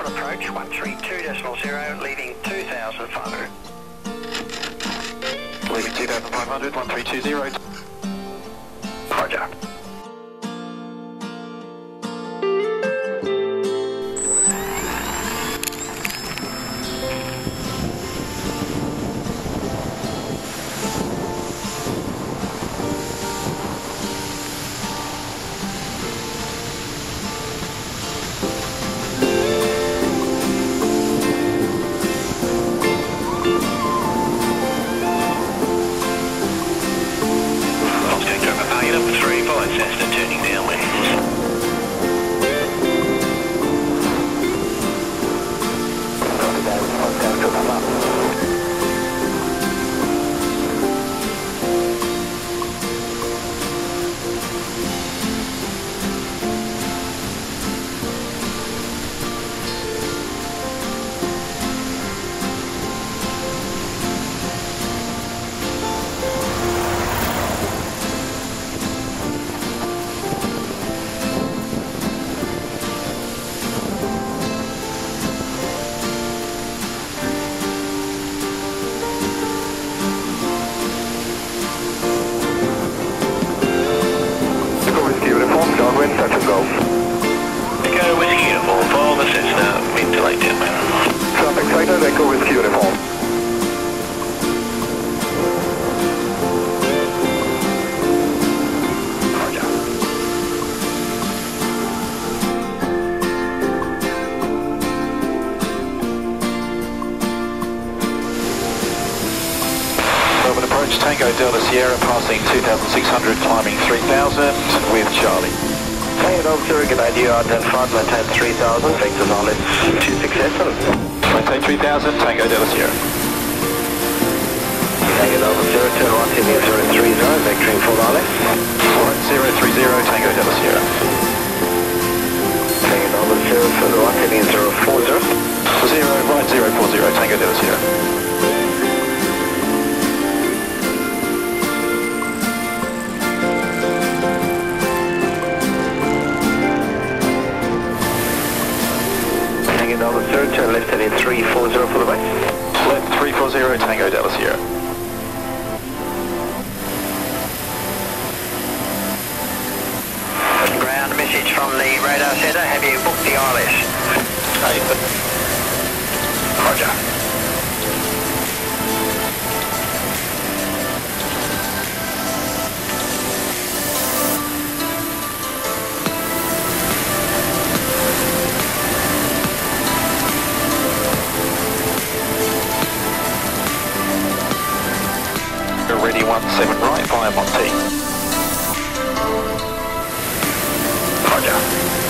for approach 132.0, leaving 2,500. Leaving 2,500, 1320. Roger. Echo Whiskey Uniform for the Cessna, mid to late man. Traffic sighted, Echo Whiskey Uniform. Roger. Melbourne approach, Tango Delta Sierra, passing 2,600, climbing 3,000 with Charlie. Tango Delta, good idea, identified, maintain 3,000, vector knowledge 267. Maintain 3,000, Tango Delta Sierra. Tango Delta Sierra, turn right to the 030, vectoring full knowledge. Right 030, Tango Delta Sierra. Tango Delta Sierra, further right to the 040. 0, right 040, Tango Delta Sierra. Delta Sierra, turn left heading 340 for the base. Left 340, Tango Delta Sierra. Ground message from the radar center, have you booked the ILS? Roger. Ready 17 right via Monty. Roger.